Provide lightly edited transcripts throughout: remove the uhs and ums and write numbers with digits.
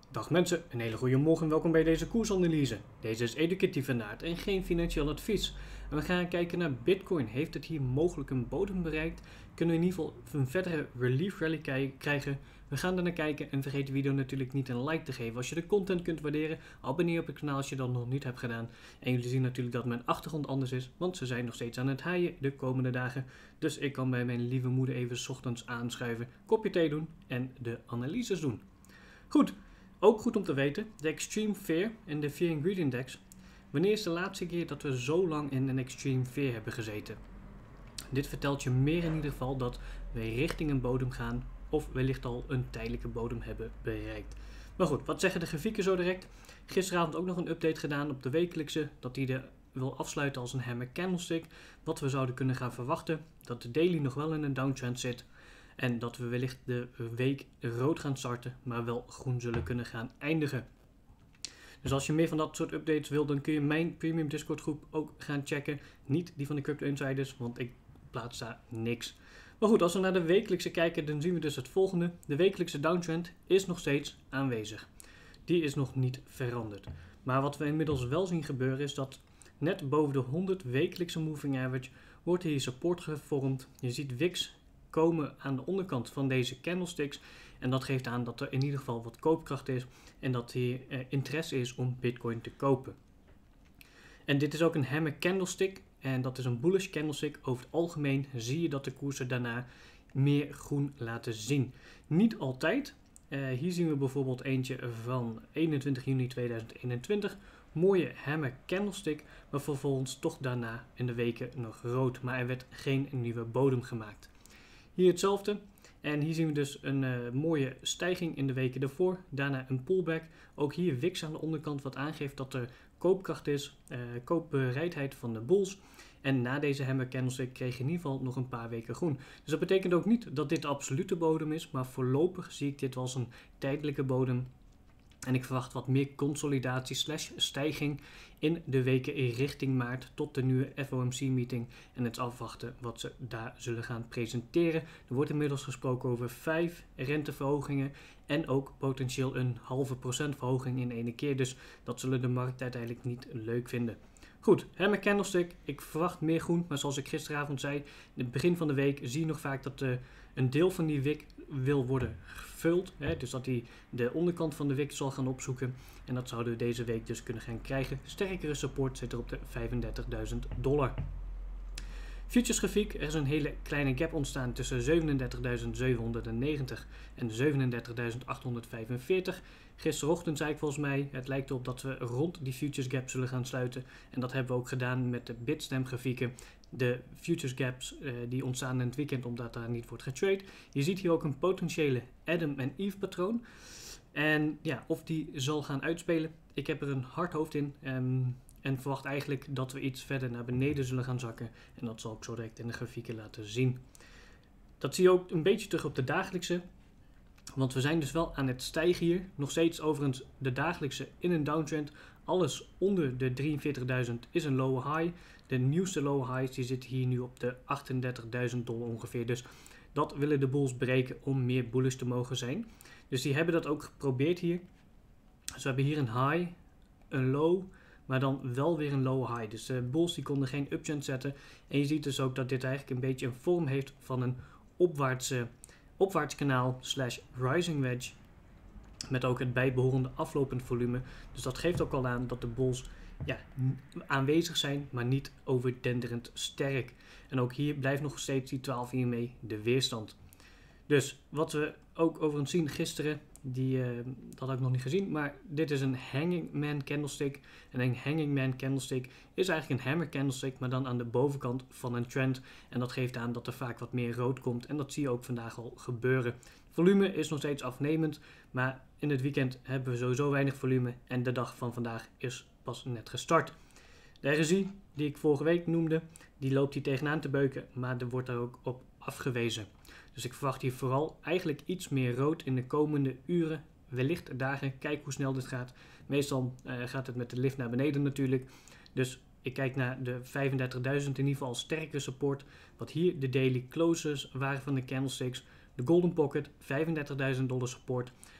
Dag mensen, een hele goede morgen en welkom bij deze koersanalyse. Deze is educatief en naad en geen financieel advies. En we gaan kijken naar Bitcoin. Heeft het hier mogelijk een bodem bereikt? Kunnen we in ieder geval een verdere relief rally krijgen? We gaan er naar kijken en vergeet de video natuurlijk niet een like te geven. Als je de content kunt waarderen, abonneer op het kanaal als je dat nog niet hebt gedaan. En jullie zien natuurlijk dat mijn achtergrond anders is, want ze zijn nog steeds aan het haaien de komende dagen. Dus ik kan bij mijn lieve moeder even 's ochtends aanschuiven, kopje thee doen en de analyses doen. Goed. Ook goed om te weten, de Extreme Fear en de Fear and Greed Index. Wanneer is de laatste keer dat we zo lang in een Extreme Fear hebben gezeten? Dit vertelt je meer in ieder geval dat we richting een bodem gaan of wellicht al een tijdelijke bodem hebben bereikt. Maar goed, wat zeggen de grafieken zo direct? Gisteravond ook nog een update gedaan op de wekelijkse, dat die de wil afsluiten als een hammer candlestick. Wat we zouden kunnen gaan verwachten, dat de daily nog wel in een downtrend zit. En dat we wellicht de week rood gaan starten, maar wel groen zullen kunnen gaan eindigen. Dus als je meer van dat soort updates wil, dan kun je mijn premium Discord groep ook gaan checken. Niet die van de Crypto Insiders, want ik plaats daar niks. Maar goed, als we naar de wekelijkse kijken, dan zien we dus het volgende. De wekelijkse downtrend is nog steeds aanwezig. Die is nog niet veranderd. Maar wat we inmiddels wel zien gebeuren is dat net boven de 100 wekelijkse moving average wordt hier support gevormd. Je ziet wicks komen aan de onderkant van deze candlesticks en dat geeft aan dat er in ieder geval wat koopkracht is en dat hier interesse is om Bitcoin te kopen. En dit is ook een hammer candlestick en dat is een bullish candlestick. Over het algemeen zie je dat de koersen daarna meer groen laten zien. Niet altijd. Hier zien we bijvoorbeeld eentje van 21 juni 2021. Mooie hammer candlestick, maar vervolgens toch daarna in de weken nog rood. Maar er werd geen nieuwe bodem gemaakt. Hier hetzelfde. En hier zien we dus een mooie stijging in de weken ervoor. Daarna een pullback. Ook hier wicks aan de onderkant wat aangeeft dat er koopkracht is. Koopbereidheid van de bulls. En na deze hammer candlestick kreeg je in ieder geval nog een paar weken groen. Dus dat betekent ook niet dat dit de absolute bodem is. Maar voorlopig zie ik dit als een tijdelijke bodem. En ik verwacht wat meer consolidatie / stijging in de weken richting maart tot de nieuwe FOMC-meeting. En het afwachten wat ze daar zullen gaan presenteren. Er wordt inmiddels gesproken over 5 renteverhogingen en ook potentieel een 0,5% verhoging in één keer. Dus dat zullen de markt uiteindelijk niet leuk vinden. Goed, hammer candlestick. Ik verwacht meer groen, maar zoals ik gisteravond zei, in het begin van de week zie je nog vaak dat een deel van die wick wil worden gevuld. Dus dat hij de onderkant van de wick zal gaan opzoeken. En dat zouden we deze week dus kunnen gaan krijgen. Sterkere support zit er op de $35.000. Futures grafiek, er is een hele kleine gap ontstaan tussen 37.790 en 37.845. Gisterochtend zei ik volgens mij, het lijkt erop dat we rond die futures gap zullen gaan sluiten. En dat hebben we ook gedaan met de Bitstamp grafieken. De futures gaps die ontstaan in het weekend omdat daar niet wordt getrade. Je ziet hier ook een potentiële Adam en Eve patroon. En ja, of die zal gaan uitspelen. Ik heb er een hard hoofd in. En verwacht eigenlijk dat we iets verder naar beneden zullen gaan zakken. En dat zal ik zo direct in de grafieken laten zien. Dat zie je ook een beetje terug op de dagelijkse. Want we zijn dus wel aan het stijgen hier. Nog steeds overigens de dagelijkse in een downtrend. Alles onder de 43.000 is een low high. De nieuwste low highs die zitten hier nu op de $38.000 ongeveer. Dus dat willen de bulls breken om meer bullish te mogen zijn. Dus die hebben dat ook geprobeerd hier. Dus we hebben hier een high, een low, maar dan wel weer een low high. Dus de bulls die konden geen uptrend zetten. En je ziet dus ook dat dit eigenlijk een beetje een vorm heeft van een opwaarts kanaal / rising wedge. Met ook het bijbehorende aflopend volume. Dus dat geeft ook al aan dat de bulls aanwezig zijn, maar niet overdenderend sterk. En ook hier blijft nog steeds die 12 EMA de weerstand. Dus wat we ook overigens zien gisteren, dat had ik nog niet gezien, maar dit is een Hanging Man candlestick. En een Hanging Man candlestick is eigenlijk een hammer candlestick, maar dan aan de bovenkant van een trend. En dat geeft aan dat er vaak wat meer rood komt en dat zie je ook vandaag al gebeuren. Volume is nog steeds afnemend, maar in het weekend hebben we sowieso weinig volume en de dag van vandaag is pas net gestart. De RSI die ik vorige week noemde, die loopt hier tegenaan te beuken, maar er wordt daar ook op afgewezen. Dus ik verwacht hier vooral eigenlijk iets meer rood in de komende uren, wellicht dagen. Kijk hoe snel dit gaat. Meestal gaat het met de lift naar beneden natuurlijk. Dus ik kijk naar de 35.000 in ieder geval als sterke support. Wat hier de daily closes waren van de candlesticks. De Golden Pocket, $35.000 support.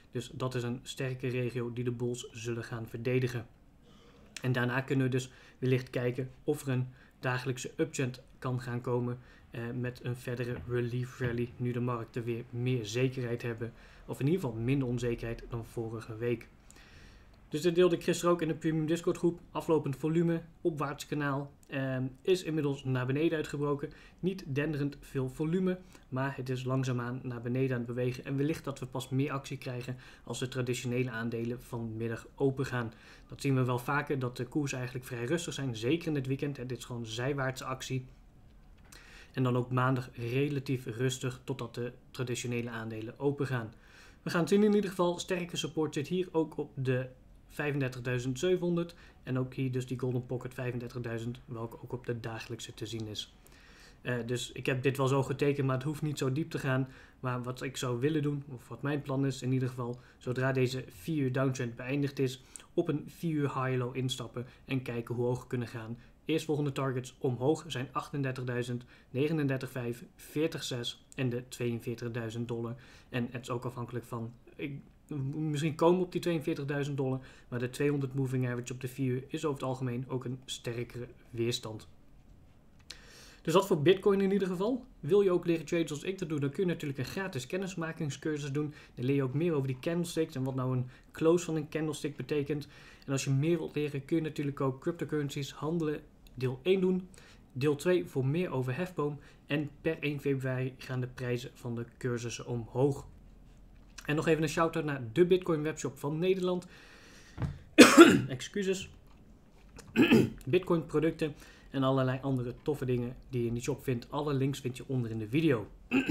Dus dat is een sterke regio die de bulls zullen gaan verdedigen. En daarna kunnen we dus wellicht kijken of er een dagelijkse uptrend kan gaan komen met een verdere relief rally, nu de markten weer meer zekerheid hebben, of in ieder geval minder onzekerheid dan vorige week. Dus dit deelde ik gisteren ook in de Premium Discord groep. Aflopend volume, opwaarts kanaal, is inmiddels naar beneden uitgebroken. Niet denderend veel volume, maar het is langzaamaan naar beneden aan het bewegen. En wellicht dat we pas meer actie krijgen als de traditionele aandelen vanmiddag open gaan. Dat zien we wel vaker, dat de koersen eigenlijk vrij rustig zijn, zeker in het weekend. Dit is gewoon zijwaartse actie. En dan ook maandag relatief rustig totdat de traditionele aandelen open gaan. We gaan het zien in ieder geval. Sterke support zit hier ook op de 35.700 en ook hier dus die Golden Pocket 35.000, welke ook op de dagelijkse te zien is. Dus ik heb dit wel zo getekend, maar het hoeft niet zo diep te gaan. Maar wat ik zou willen doen, of wat mijn plan is in ieder geval, zodra deze 4 uur downtrend beëindigd is, op een 4 uur high-low instappen en kijken hoe hoog we kunnen gaan. Eerstvolgende targets omhoog zijn $38.000, $39.500, $40.600 en de $42.000. En het is ook afhankelijk van, misschien komen we op die $42.000, maar de 200 moving average op de 4 uur is over het algemeen ook een sterkere weerstand. Dus dat voor Bitcoin in ieder geval. Wil je ook leren traden zoals ik dat doe, dan kun je natuurlijk een gratis kennismakingscursus doen. Dan leer je ook meer over die candlesticks en wat nou een close van een candlestick betekent. En als je meer wilt leren, kun je natuurlijk ook cryptocurrencies handelen deel 1 doen. Deel 2 voor meer over hefboom. En per 1 februari gaan de prijzen van de cursussen omhoog. En nog even een shout-out naar de Bitcoin webshop van Nederland. Excuses. Bitcoin producten en allerlei andere toffe dingen die je in die shop vindt. Alle links vind je onder in de video.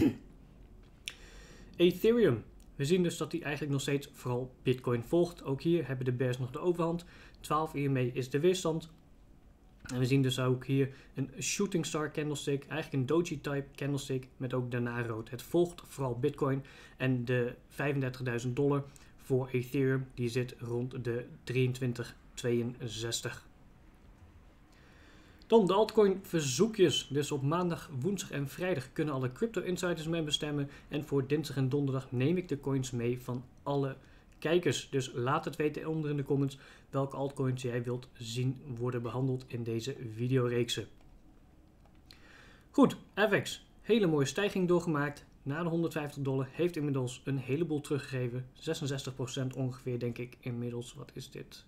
Ethereum. We zien dus dat die eigenlijk nog steeds vooral Bitcoin volgt. Ook hier hebben de bears nog de overhand. 12 EMA is de weerstand. En we zien dus ook hier een shooting star candlestick, eigenlijk een doji type candlestick met ook daarna rood. Het volgt vooral Bitcoin en de $35.000 voor Ethereum, die zit rond de 23,62. Dan de altcoin verzoekjes. Dus op maandag, woensdag en vrijdag kunnen alle crypto insiders mee bestemmen. En voor dinsdag en donderdag neem ik de coins mee van alle kijkers. Dus laat het weten onder in de comments welke altcoins jij wilt zien worden behandeld in deze videoreeksen. Goed, FX. Hele mooie stijging doorgemaakt. Na de $150 heeft inmiddels een heleboel teruggegeven. 66% ongeveer denk ik inmiddels. Wat is dit?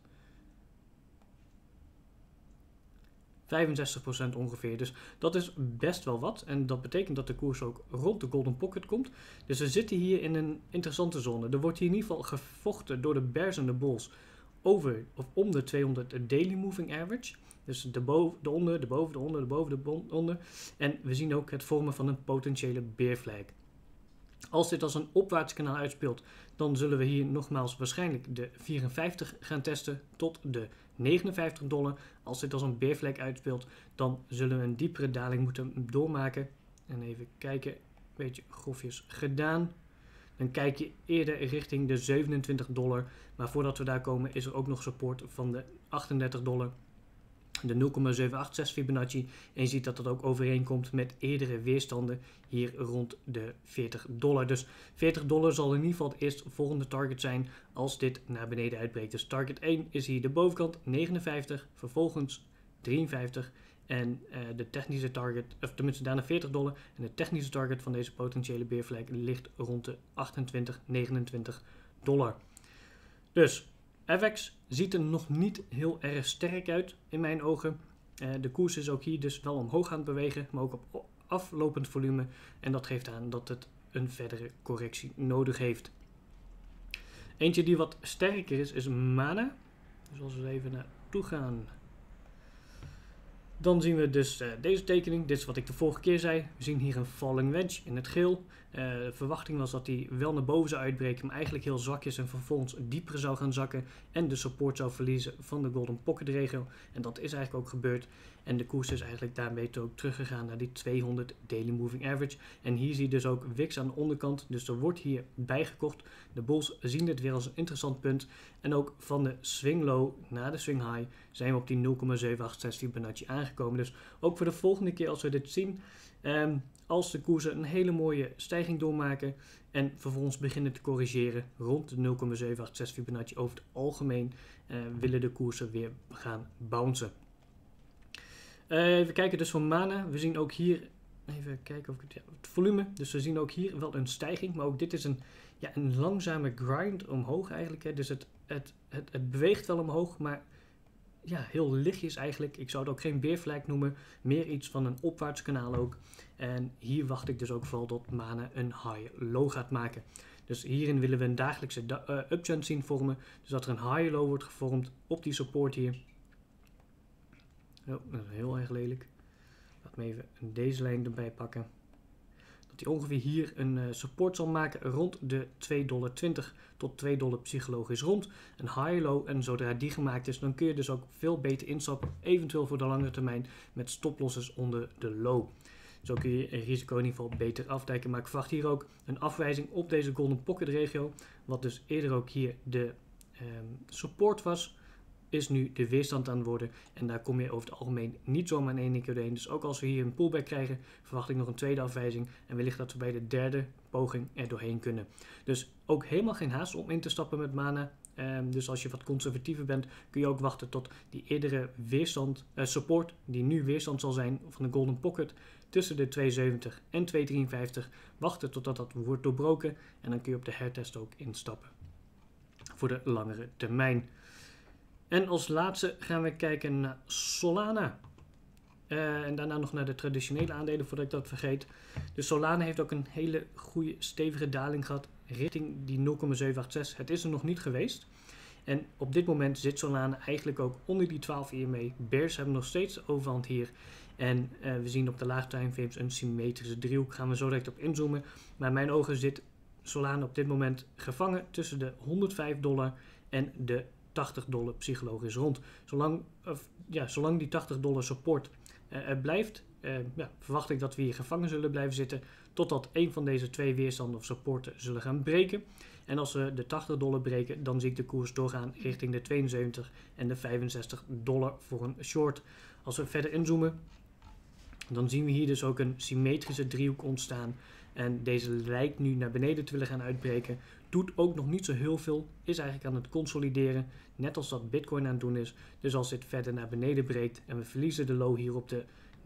65% ongeveer. Dus dat is best wel wat. En dat betekent dat de koers ook rond de Golden Pocket komt. Dus we zitten hier in een interessante zone. Er wordt hier in ieder geval gevochten door de bears en de bulls over of om de 200 daily moving average. Dus de boven, de onder, de boven, de onder, de boven, de onder. En we zien ook het vormen van een potentiële bear flag. Als dit als een opwaarts kanaal uitspeelt, dan zullen we hier nogmaals waarschijnlijk de 54 gaan testen tot de $59. Als dit als een bear flag uitspeelt, dan zullen we een diepere daling moeten doormaken. En even kijken, een beetje grofjes gedaan. Dan kijk je eerder richting de $27. Maar voordat we daar komen is er ook nog support van de $38. De 0,786 Fibonacci. En je ziet dat dat ook overeenkomt met eerdere weerstanden hier rond de $40. Dus $40 zal in ieder geval het eerstvolgende target zijn als dit naar beneden uitbreekt. Dus target 1 is hier de bovenkant 59, vervolgens 53 en de technische target, of tenminste daarna $40. En de technische target van deze potentiële bear flag ligt rond de $28-29. Dus FX ziet er nog niet heel erg sterk uit in mijn ogen. De koers is ook hier dus wel omhoog aan het bewegen, maar ook op aflopend volume. En dat geeft aan dat het een verdere correctie nodig heeft. Eentje die wat sterker is Mana. Dus als we even naartoe gaan, dan zien we dus deze tekening. Dit is wat ik de vorige keer zei. We zien hier een falling wedge in het geel. De verwachting was dat hij wel naar boven zou uitbreken, maar eigenlijk heel zwak is en vervolgens dieper zou gaan zakken en de support zou verliezen van de Golden Pocket regio. En dat is eigenlijk ook gebeurd. En de koers is eigenlijk daarmee ook teruggegaan naar die 200 Daily Moving Average. En hier zie je dus ook WIX aan de onderkant. Dus er wordt hier bijgekocht. De bulls zien dit weer als een interessant punt. En ook van de swing low naar de swing high zijn we op die 0,786 Fibonacci aangekomen. Dus ook voor de volgende keer als we dit zien, als de koersen een hele mooie stijging doormaken en vervolgens beginnen te corrigeren rond de 0,786 Fibonacci over het algemeen, willen de koersen weer gaan bouncen. Even kijken dus voor Mana. We zien ook hier, even kijken of ik het volume. Dus we zien ook hier wel een stijging, maar ook dit is een langzame grind omhoog eigenlijk. Hè. Dus het beweegt wel omhoog, maar ja, heel lichtjes eigenlijk. Ik zou het ook geen beerflag noemen, meer iets van een opwaarts kanaal ook. En hier wacht ik dus ook vooral tot Mana een high-low gaat maken. Dus hierin willen we een dagelijkse uptrend zien vormen. Dus dat er een high-low wordt gevormd op die support hier. Oh, dat is heel erg lelijk. Laat me even deze lijn erbij pakken. Dat hij ongeveer hier een support zal maken rond de $2,20 tot $2 psychologisch rond. Een high-low, en zodra die gemaakt is, dan kun je dus ook veel beter instappen. Eventueel voor de langere termijn met stoplosses onder de low. Zo kun je een risico in ieder geval beter afdijken. Maar ik verwacht hier ook een afwijzing op deze Golden Pocket regio. Wat dus eerder ook hier de support was, is nu de weerstand aan het worden. En daar kom je over het algemeen niet zomaar in één keer doorheen. Dus ook als we hier een pullback krijgen, verwacht ik nog een tweede afwijzing. En wellicht dat we bij de derde poging er doorheen kunnen. Dus ook helemaal geen haast om in te stappen met Mana. Dus als je wat conservatiever bent, kun je ook wachten tot die eerdere weerstand, support, die nu weerstand zal zijn van de Golden Pocket, tussen de 2,70 en 2,53. Wachten totdat dat wordt doorbroken. En dan kun je op de hertest ook instappen. Voor de langere termijn. En als laatste gaan we kijken naar Solana. En daarna nog naar de traditionele aandelen voordat ik dat vergeet. Dus Solana heeft ook een hele goede stevige daling gehad richting die 0,786. Het is er nog niet geweest. En op dit moment zit Solana eigenlijk ook onder die 12 EMA. Bears hebben nog steeds de overhand hier. En we zien op de laag timeframes een symmetrische driehoek. Gaan we zo direct op inzoomen. Maar in mijn ogen zit Solana op dit moment gevangen tussen de $105 en de $80 psychologisch rond. Zolang die $80 support blijft, verwacht ik dat we hier gevangen zullen blijven zitten totdat een van deze twee weerstanden of supporten zullen gaan breken. En als we de $80 breken, dan zie ik de koers doorgaan richting de 72 en de $65 voor een short. Als we verder inzoomen, dan zien we hier dus ook een symmetrische driehoek ontstaan. En deze lijkt nu naar beneden te willen gaan uitbreken. Doet ook nog niet zo heel veel. Is eigenlijk aan het consolideren. Net als dat Bitcoin aan het doen is. Dus als dit verder naar beneden breekt en we verliezen de low hier op de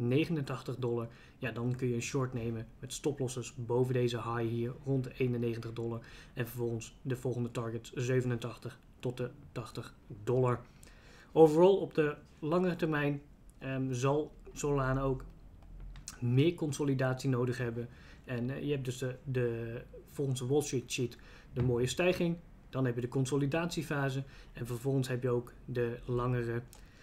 $89. Ja, dan kun je een short nemen met stoplosses boven deze high hier rond de $91. En vervolgens de volgende targets 87 tot de $80. Overal op de langere termijn zal Solana ook meer consolidatie nodig hebben. En je hebt dus volgens de Wall Street Sheet de mooie stijging. Dan heb je de consolidatiefase. En vervolgens heb je ook de langere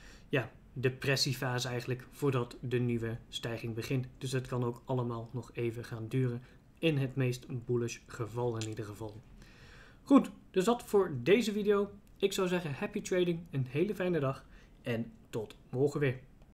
depressiefase eigenlijk voordat de nieuwe stijging begint. Dus het kan ook allemaal nog even gaan duren. In het meest bullish geval in ieder geval. Goed, dus dat voor deze video. Ik zou zeggen happy trading, een hele fijne dag en tot morgen weer.